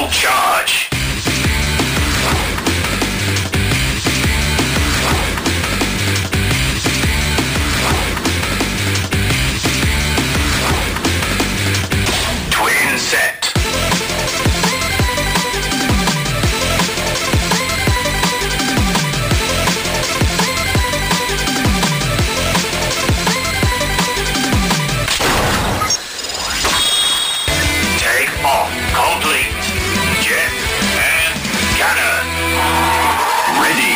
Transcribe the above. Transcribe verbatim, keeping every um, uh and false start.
Full charge. Twin set. Take off complete. Jet and cannon. Ready.